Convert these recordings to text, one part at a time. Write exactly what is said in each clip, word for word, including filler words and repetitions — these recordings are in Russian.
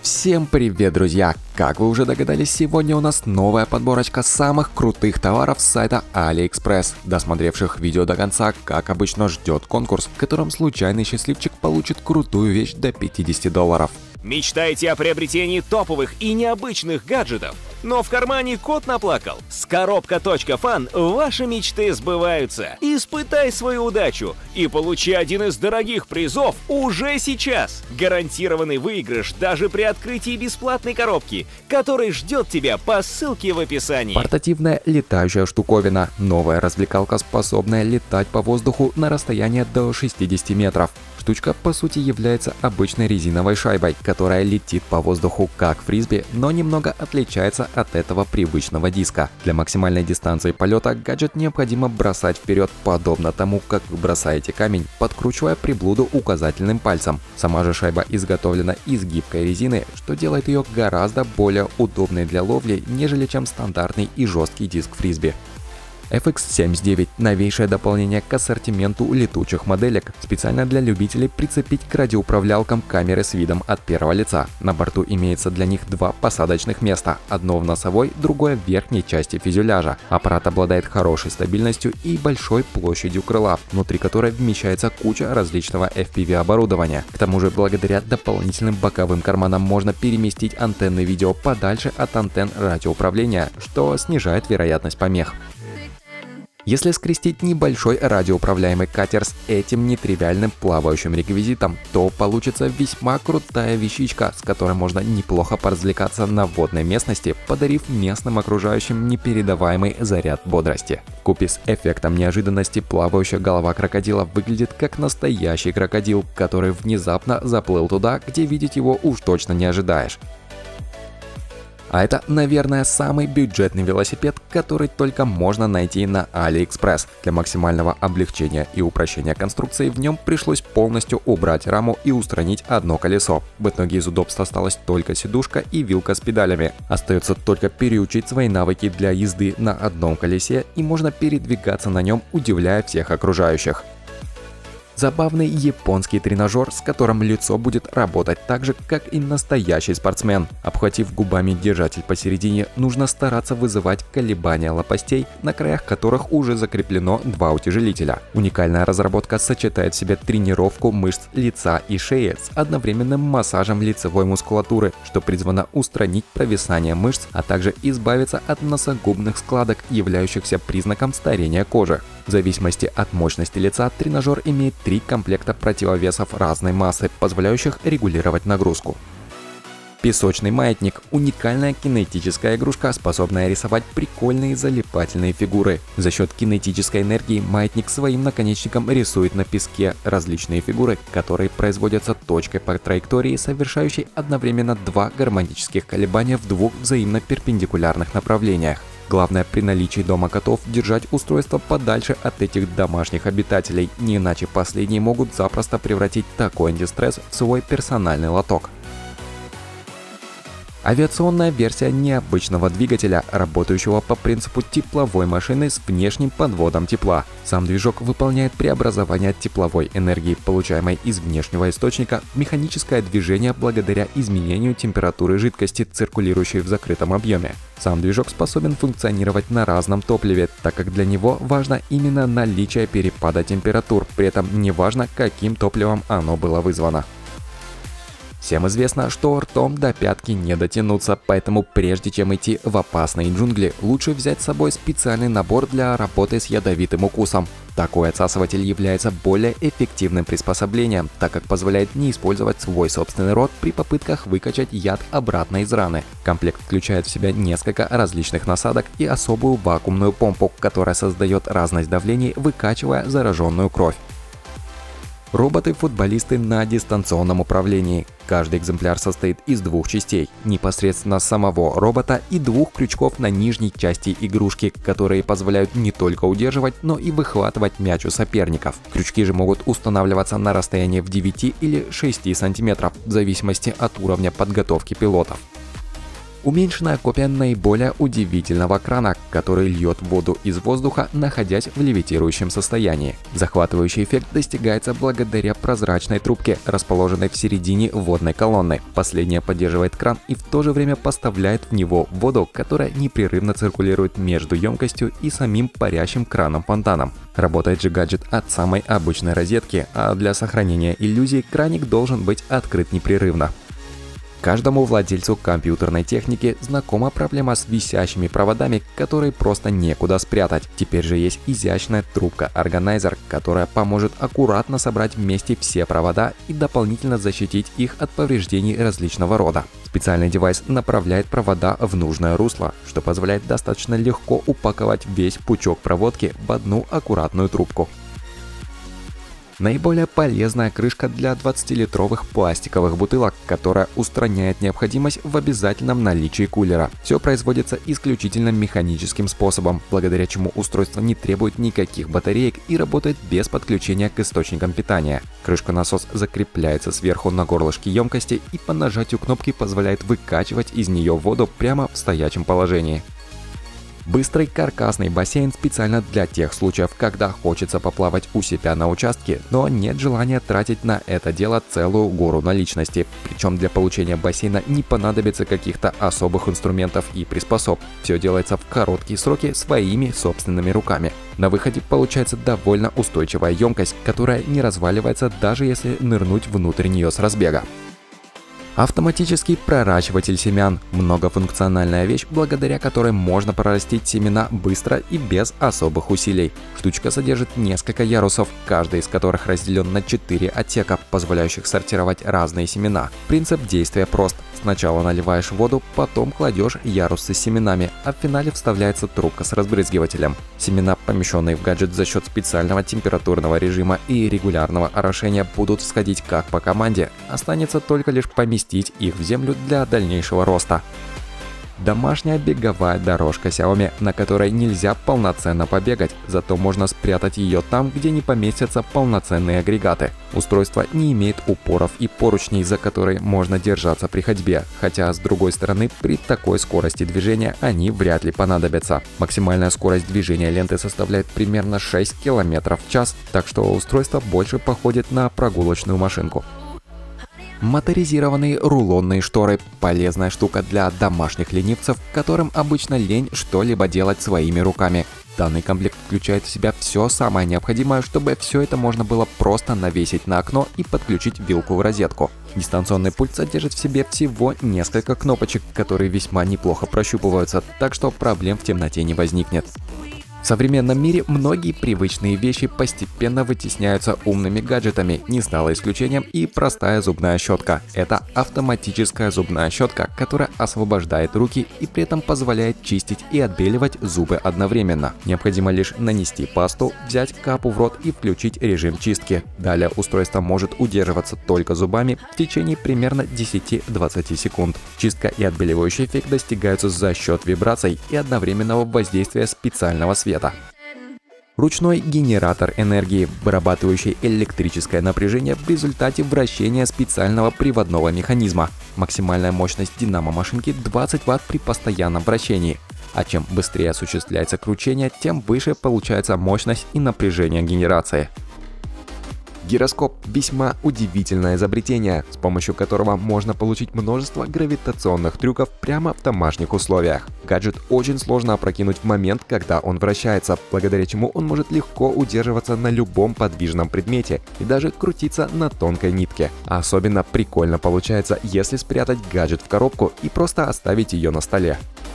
Всем привет, друзья! Как вы уже догадались, сегодня у нас новая подборочка самых крутых товаров с сайта AliExpress. Досмотревших видео до конца, как обычно, ждет конкурс, в котором случайный счастливчик получит крутую вещь до пятидесяти долларов. Мечтаете о приобретении топовых и необычных гаджетов, но в кармане кот наплакал? С коробка точка фан ваши мечты сбываются. Испытай свою удачу и получи один из дорогих призов уже сейчас. Гарантированный выигрыш даже при открытии бесплатной коробки, который ждет тебя по ссылке в описании. Портативная летающая штуковина. Новая развлекалка, способная летать по воздуху на расстояние до шестидесяти метров. Штучка по сути является обычной резиновой шайбой, которая летит по воздуху как фрисби, но немного отличается от этого привычного диска. Для максимальной дистанции полета гаджет необходимо бросать вперед, подобно тому, как вы бросаете камень, подкручивая приблуду указательным пальцем. Сама же шайба изготовлена из гибкой резины, что делает ее гораздо более удобной для ловли, нежели чем стандартный и жесткий диск фрисби. эф икс семьдесят девять – новейшее дополнение к ассортименту летучих моделек, специально для любителей прицепить к радиоуправлялкам камеры с видом от первого лица. На борту имеется для них два посадочных места, одно в носовой, другое в верхней части фюзеляжа. Аппарат обладает хорошей стабильностью и большой площадью крыла, внутри которой вмещается куча различного эф пи ви-оборудования. К тому же, благодаря дополнительным боковым карманам можно переместить антенны видео подальше от антенн радиоуправления, что снижает вероятность помех. Если скрестить небольшой радиоуправляемый катер с этим нетривиальным плавающим реквизитом, то получится весьма крутая вещичка, с которой можно неплохо поразвлекаться на водной местности, подарив местным окружающим непередаваемый заряд бодрости. Вкупе с эффектом неожиданности плавающая голова крокодила выглядит как настоящий крокодил, который внезапно заплыл туда, где видеть его уж точно не ожидаешь. А это, наверное, самый бюджетный велосипед, который только можно найти на AliExpress. Для максимального облегчения и упрощения конструкции в нем пришлось полностью убрать раму и устранить одно колесо. В итоге из удобств осталась только сидушка и вилка с педалями. Остается только переучить свои навыки для езды на одном колесе, и можно передвигаться на нем, удивляя всех окружающих. Забавный японский тренажер, с которым лицо будет работать так же, как и настоящий спортсмен. Обхватив губами держатель посередине, нужно стараться вызывать колебания лопастей, на краях которых уже закреплено два утяжелителя. Уникальная разработка сочетает в себе тренировку мышц лица и шеи с одновременным массажем лицевой мускулатуры, что призвано устранить провисание мышц, а также избавиться от носогубных складок, являющихся признаком старения кожи. В зависимости от мощности лица тренажер имеет три комплекта противовесов разной массы, позволяющих регулировать нагрузку. Песочный маятник – уникальная кинетическая игрушка, способная рисовать прикольные залипательные фигуры. За счет кинетической энергии маятник своим наконечником рисует на песке различные фигуры, которые производятся точкой по траектории, совершающей одновременно два гармонических колебания в двух взаимно перпендикулярных направлениях. Главное при наличии дома котов держать устройство подальше от этих домашних обитателей, не иначе последние могут запросто превратить такой антистресс в свой персональный лоток. Авиационная версия необычного двигателя, работающего по принципу тепловой машины с внешним подводом тепла. Сам движок выполняет преобразование тепловой энергии, получаемой из внешнего источника, в механическое движение благодаря изменению температуры жидкости, циркулирующей в закрытом объеме. Сам движок способен функционировать на разном топливе, так как для него важно именно наличие перепада температур, при этом не важно, каким топливом оно было вызвано. Всем известно, что ртом до пятки не дотянуться, поэтому прежде чем идти в опасные джунгли, лучше взять с собой специальный набор для работы с ядовитым укусом. Такой отсасыватель является более эффективным приспособлением, так как позволяет не использовать свой собственный рот при попытках выкачать яд обратно из раны. Комплект включает в себя несколько различных насадок и особую вакуумную помпу, которая создает разность давлений, выкачивая зараженную кровь. Роботы-футболисты на дистанционном управлении. Каждый экземпляр состоит из двух частей, непосредственно самого робота и двух крючков на нижней части игрушки, которые позволяют не только удерживать, но и выхватывать мяч у соперников. Крючки же могут устанавливаться на расстоянии в девять или шесть сантиметров, в зависимости от уровня подготовки пилотов. Уменьшенная копия наиболее удивительного крана, который льет воду из воздуха, находясь в левитирующем состоянии. Захватывающий эффект достигается благодаря прозрачной трубке, расположенной в середине водной колонны. Последняя поддерживает кран и в то же время поставляет в него воду, которая непрерывно циркулирует между емкостью и самим парящим краном-фонтаном. Работает же гаджет от самой обычной розетки, а для сохранения иллюзии краник должен быть открыт непрерывно. Каждому владельцу компьютерной техники знакома проблема с висящими проводами, которые просто некуда спрятать. Теперь же есть изящная трубка-органайзер, которая поможет аккуратно собрать вместе все провода и дополнительно защитить их от повреждений различного рода. Специальный девайс направляет провода в нужное русло, что позволяет достаточно легко упаковать весь пучок проводки в одну аккуратную трубку. Наиболее полезная крышка для двадцатилитровых пластиковых бутылок, которая устраняет необходимость в обязательном наличии кулера. Все производится исключительно механическим способом, благодаря чему устройство не требует никаких батареек и работает без подключения к источникам питания. Крышка-насос закрепляется сверху на горлышке емкости и по нажатию кнопки позволяет выкачивать из нее воду прямо в стоячем положении. Быстрый каркасный бассейн специально для тех случаев, когда хочется поплавать у себя на участке, но нет желания тратить на это дело целую гору наличности. Причем для получения бассейна не понадобится каких-то особых инструментов и приспособ. Все делается в короткие сроки своими собственными руками. На выходе получается довольно устойчивая емкость, которая не разваливается, даже если нырнуть внутрь нее с разбега. Автоматический проращиватель семян – многофункциональная вещь, благодаря которой можно прорастить семена быстро и без особых усилий. Штучка содержит несколько ярусов, каждый из которых разделен на четыре отсека, позволяющих сортировать разные семена. Принцип действия прост. Сначала наливаешь воду, потом кладешь ярусы с семенами, а в финале вставляется трубка с разбрызгивателем. Семена, помещенные в гаджет за счет специального температурного режима и регулярного орошения, будут всходить как по команде. Останется только лишь поместить их в землю для дальнейшего роста. Домашняя беговая дорожка Xiaomi, на которой нельзя полноценно побегать, зато можно спрятать ее там, где не поместятся полноценные агрегаты. Устройство не имеет упоров и поручней, за которые можно держаться при ходьбе, хотя с другой стороны, при такой скорости движения они вряд ли понадобятся. Максимальная скорость движения ленты составляет примерно шесть километров в час, так что устройство больше походит на прогулочную машинку. Моторизированные рулонные шторы – полезная штука для домашних ленивцев, которым обычно лень что-либо делать своими руками. Данный комплект включает в себя все самое необходимое, чтобы все это можно было просто навесить на окно и подключить вилку в розетку. Дистанционный пульт содержит в себе всего несколько кнопочек, которые весьма неплохо прощупываются, так что проблем в темноте не возникнет. В современном мире многие привычные вещи постепенно вытесняются умными гаджетами, не стало исключением и простая зубная щетка. Это автоматическая зубная щетка, которая освобождает руки и при этом позволяет чистить и отбеливать зубы одновременно. Необходимо лишь нанести пасту, взять капу в рот и включить режим чистки. Далее устройство может удерживаться только зубами в течение примерно десяти-двадцати секунд. Чистка и отбеливающий эффект достигаются за счет вибраций и одновременного воздействия специального света. Ручной генератор энергии, вырабатывающий электрическое напряжение в результате вращения специального приводного механизма. Максимальная мощность динамо-машинки двадцать ватт при постоянном вращении. А чем быстрее осуществляется кручение, тем выше получается мощность и напряжение генерации. Гироскоп – весьма удивительное изобретение, с помощью которого можно получить множество гравитационных трюков прямо в домашних условиях. Гаджет очень сложно опрокинуть в момент, когда он вращается, благодаря чему он может легко удерживаться на любом подвижном предмете и даже крутиться на тонкой нитке. А особенно прикольно получается, если спрятать гаджет в коробку и просто оставить ее на столе.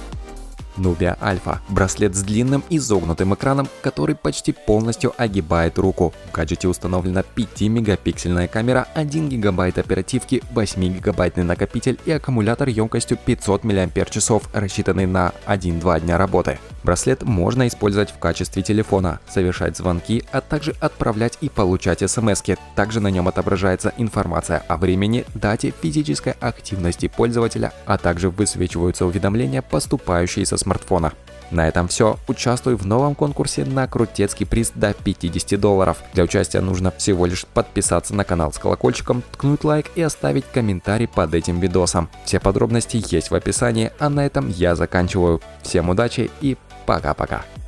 Nubia Alpha – браслет с длинным изогнутым экраном, который почти полностью огибает руку. В гаджете установлена пятимегапиксельная камера, один гигабайт оперативки, восьмигигабайтный накопитель и аккумулятор емкостью пятьсот миллиампер-часов, рассчитанный на один-два дня работы. Браслет можно использовать в качестве телефона, совершать звонки, а также отправлять и получать смс-ки. Также на нем отображается информация о времени, дате, физической активности пользователя, а также высвечиваются уведомления, поступающие со смартфона. На этом все. Участвуй в новом конкурсе на крутецкий приз до пятидесяти долларов. Для участия нужно всего лишь подписаться на канал с колокольчиком, ткнуть лайк и оставить комментарий под этим видосом. Все подробности есть в описании, а на этом я заканчиваю. Всем удачи и пока-пока.